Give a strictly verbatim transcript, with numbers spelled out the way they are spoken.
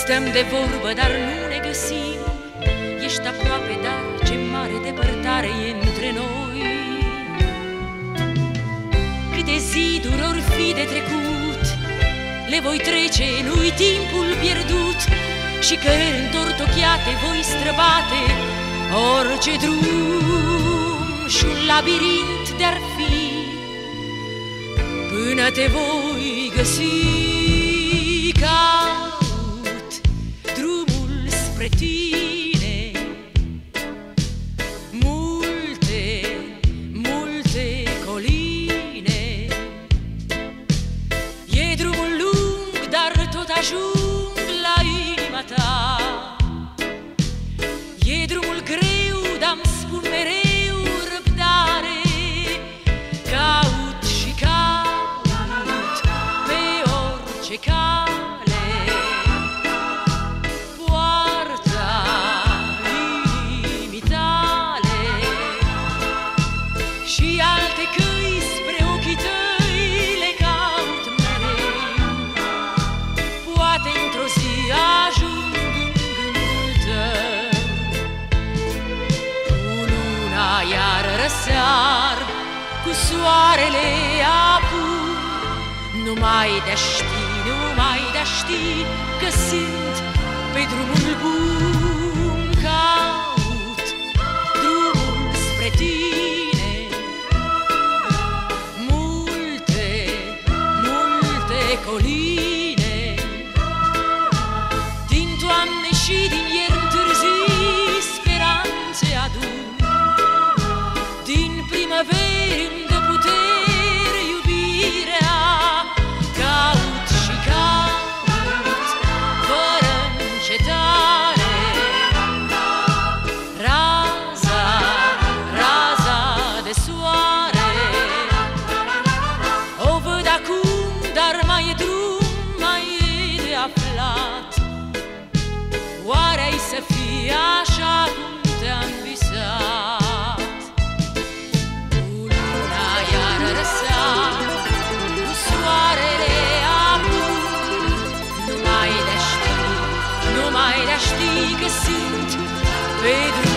Stăm de vorbă, dar nu ne găsim. Ești aproape, dar ce mare depărtare e între noi. Câte ziduri or fi de trecut, le voi trece, nu-i timpul pierdut. Și cărări întortocheate voi străbate orice drum și un labirint de-ar fi, până te voi găsi. Caut drumul spre tine, multe, multe coline. E drumul lung, dar tot ajung la inima ta. E drumul greu, dar-mi spun mereu răbdare. Caut și caut pe orice cale poarta inimii tale și alte căi spre ochii tăi le caut mereu. Poate într-o zi ajung în gândul tău. Cu luna iar răsar, cu soarele apun. Numai de-a ști, numai de-a ști că sunt pe drumul bun. Caut drumul spre tine, multe, multe coline. Din toamne și din ierni târzii speranțe adun, din primăveri îmi dă putere iubirea. Caut și caut fără încetare raza, raza de soare. O văd acum, dar mai e drum, mai e de aflat. Oare ai să fie așa cum te-am visat? Cu luna iar răsar, cu soarele apun. Numai de-a ști, numai de-a ști că sunt pe drum